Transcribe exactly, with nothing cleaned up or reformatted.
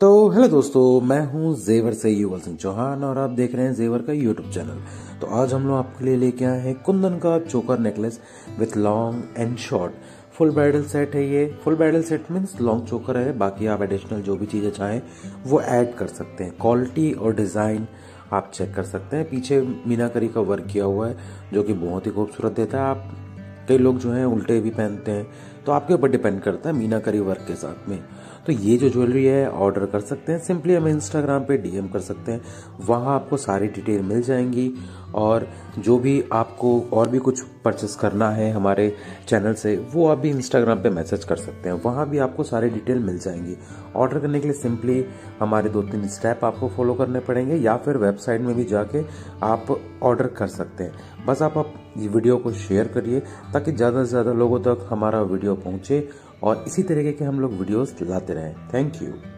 तो हेलो दोस्तों, मैं हूं जेवर से युगल सिंह चौहान और आप देख रहे हैं जेवर का यूट्यूब चैनल। तो आज हम लोग आपके लिए लेके आए हैं कुंदन का choker necklace with long and short. Full bridal set है ये। Full bridal set means long choker है, बाकी आप एडिशनल जो भी चीज़ें चाहें वो ऐड कर सकते हैं। क्वालिटी और डिज़ाइन आप चेक कर सकते हैं। पीछे मीनाकरी का वर्क किया हुआ है जो कि बहुत ही खूबसूरत देता है। आप कई लोग जो हैं उल्टे भी पहनते हैं, तो आपके ऊपर डिपेंड करता है मीनाकरी वर्क के साथ में। तो ये जो ज्वेलरी है ऑर्डर कर सकते हैं, सिंपली हमें इंस्टाग्राम पे डीएम कर सकते हैं, वहाँ आपको सारी डिटेल मिल जाएंगी। और जो भी आपको और भी कुछ परचेस करना है हमारे चैनल से, वो आप भी इंस्टाग्राम पे मैसेज कर सकते हैं, वहाँ भी आपको सारी डिटेल मिल जाएंगी। ऑर्डर करने के लिए सिंपली हमारे दो तीन स्टेप आपको फॉलो करने पड़ेंगे, या फिर वेबसाइट में भी जाके आप ऑर्डर कर सकते हैं। बस आप, आप ये वीडियो को शेयर करिए ताकि ज़्यादा से ज़्यादा लोगों तक हमारा वीडियो पहुँचे और इसी तरीके के हम लोग वीडियोस लाते रहें। Thank you.